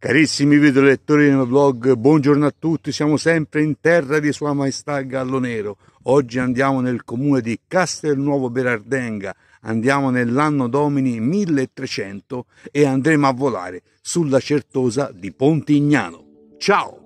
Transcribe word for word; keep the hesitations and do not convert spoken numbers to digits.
Carissimi videolettori del mio blog, buongiorno a tutti, siamo sempre in terra di Sua Maestà Gallo Nero. Oggi andiamo nel comune di Castelnuovo Berardenga, andiamo nell'anno domini milletrecento e andremo a volare sulla Certosa di Pontignano. Ciao!